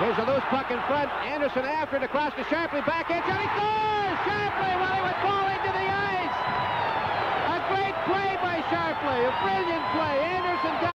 Here's a loose puck in front. Anderson after it across to Sharpley. Backhand shot. He scores! Sharpley while he would fall into the ice. A great play by Sharpley. A brilliant play. Anderson